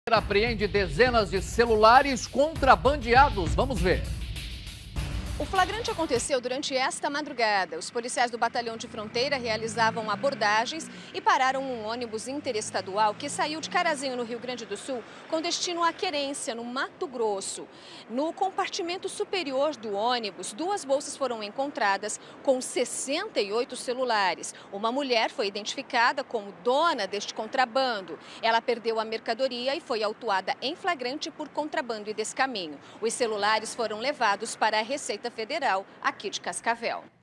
Apreende dezenas de celulares contrabandeados. Vamos ver. O flagrante aconteceu durante esta madrugada. Os policiais do Batalhão de Fronteira realizavam abordagens e pararam um ônibus interestadual que saiu de Carazinho, no Rio Grande do Sul, com destino à Querência, no Mato Grosso. No compartimento superior do ônibus, 2 bolsas foram encontradas com 68 celulares. Uma mulher foi identificada como dona deste contrabando. Ela perdeu a mercadoria e foi autuada em flagrante por contrabando e descaminho. Os celulares foram levados para a Receita Federal aqui de Cascavel.